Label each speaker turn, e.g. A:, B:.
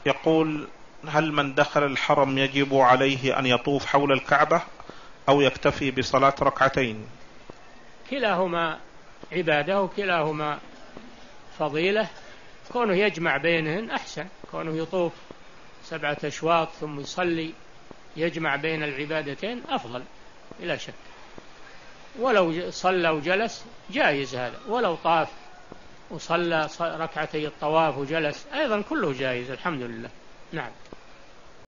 A: يقول: هل من دخل الحرم يجب عليه أن يطوف حول الكعبة أو يكتفي بصلاة ركعتين؟
B: كلاهما عبادة وكلاهما فضيلة. كونه يجمع بينهن أحسن، كونه يطوف 7 أشواط ثم يصلي يجمع بين العبادتين أفضل بلا شك. ولو صلى وجلس جائز هذا، ولو طاف وصلى ركعتي الطواف وجلس أيضا كله جائز الحمد لله. نعم.